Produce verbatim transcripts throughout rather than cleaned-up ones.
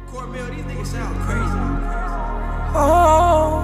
Cornmeal, these niggas sound crazy. Oh.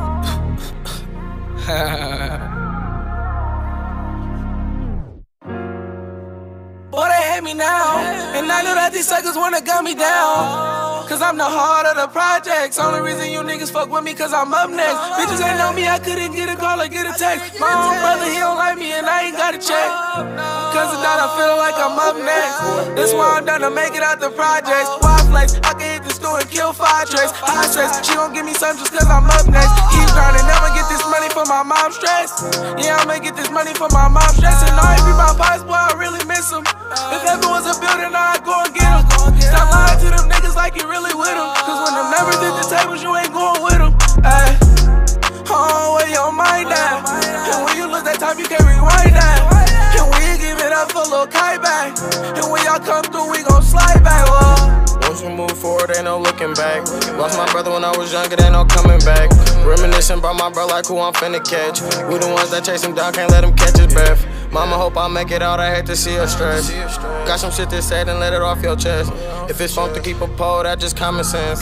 Boy, they hate me now, and I know that these suckers wanna gun me down. Cause I'm the heart of the projects. Only reason you niggas fuck with me cause I'm up next. Bitches ain't know me, I couldn't get a call or get a text. My own brother, he don't like me and I ain't got a check. Cause of that I feel like I'm up next. That's why I'm done to make it out the projects. Wild flex, I can hit the store and kill five tracks. High stress, she gon' give me some just cause I'm up next. Keep grinding, never get this money for my mom's stress. Yeah, I'ma get this money for my mom's stress. And all every my pops, boy, I really miss them. If ever was a building, I'd go and get them. Stop lying to them niggas like you really with them. Cause when them never did the tables, you ain't going with them. Ay. Oh, where your mind at? And when you lose that time, you can't rewind that. And when you give it up for Lil Kai back. And when y'all come through, we gon' slide back. Whoa. Once you move forward, ain't no looking back. Lost my brother when I was younger, ain't no coming back. Reminiscing about my bro like who I'm finna catch. We the ones that chase him down, can't let him catch his breath. Mama hope I make it out, I hate to see her stress. Got some shit to say, then let it off your chest. If it's fun to keep a pole, that just common sense.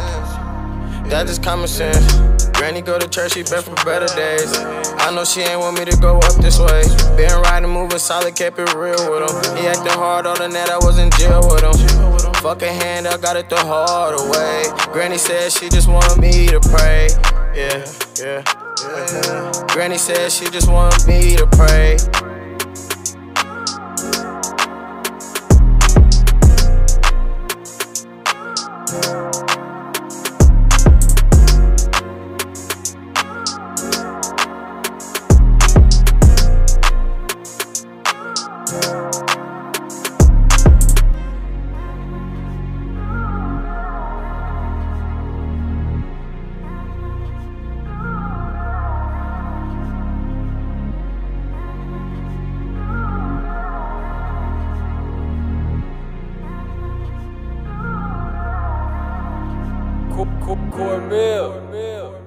That just common sense. Granny go to church, she bet for better days. I know she ain't want me to go up this way. Been riding, moving solid, kept it real with him. He acting hard on the net, I was in jail with him. Fuck a hand, I got it the hard way. Granny said she just wanted me to pray. Yeah, yeah, yeah. Granny said she just wanted me to pray. Cornmeal.